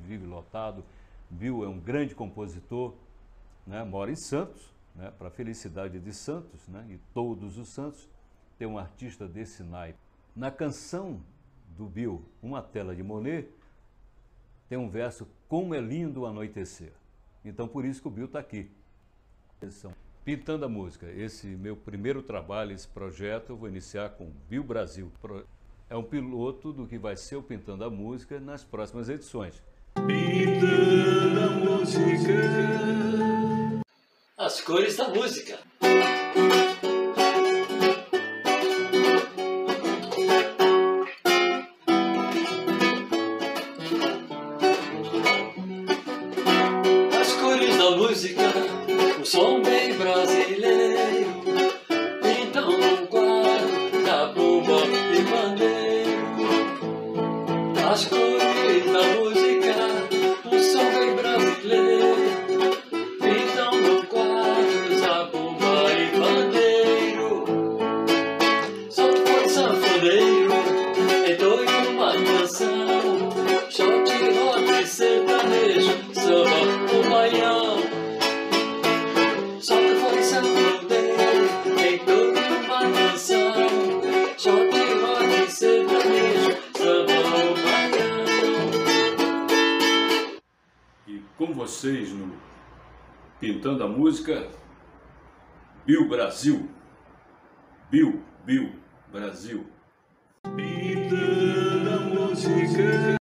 vive lotado. Bill é um grande compositor, né? Mora em Santos, né? Para a felicidade de Santos, né? E todos os santos, tem um artista desse naipe. Na canção do Bill, Uma Tela de Monet, tem um verso, como é lindo o anoitecer. Então, por isso que o Bill está aqui. Pintando a Música, esse meu primeiro trabalho, esse projeto, eu vou iniciar com Bill Brasil. É um piloto do que vai ser o Pintando a Música nas próximas edições. Pintando a Música. As cores da música. As cores da música, um som bem brasileiro, pintam no quadro da bomba e bandeiro. As cores da música, um som bem brasileiro, pintam no quadro da bomba e bandeiro. Só tu foi sanfoneiro, entrou em uma canção, shot, rock, sertanejo, samba, o baião. Só tu foi sanfoneiro, entrou em uma canção, shot, rock, sertanejo, samba, o baião. E com vocês no Pintando a Música, Bill Brasil. Bill Brasil. Pintando a música.